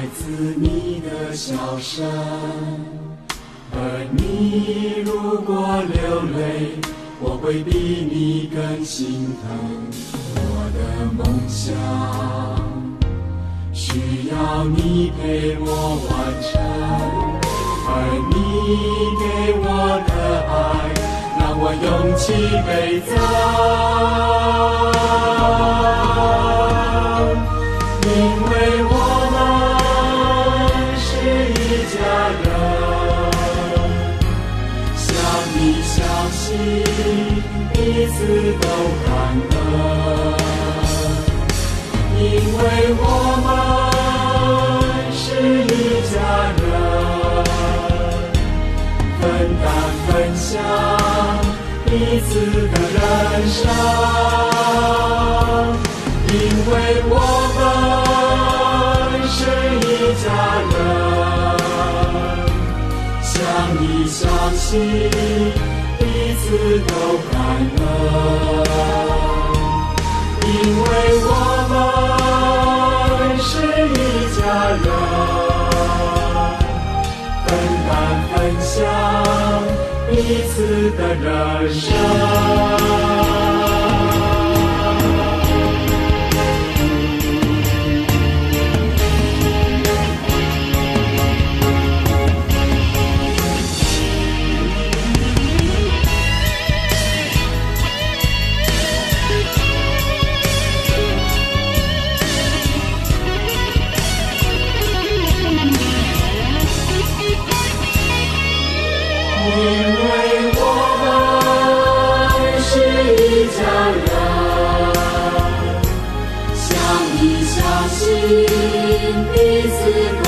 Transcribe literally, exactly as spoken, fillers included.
自你的笑声。而你如果流泪，我会比你更心疼。我的梦想需要你陪我完成，而你给我的爱让我勇气倍增。因为我们是一家人，相依相惜，彼此都感恩。因为我们是一家人，分担分享彼此的人生。因为我们是一家人，相依相惜，彼此都感恩。因为我们是一家人，分担分享彼此的人生。因为我们是一家人，相依相惜，彼此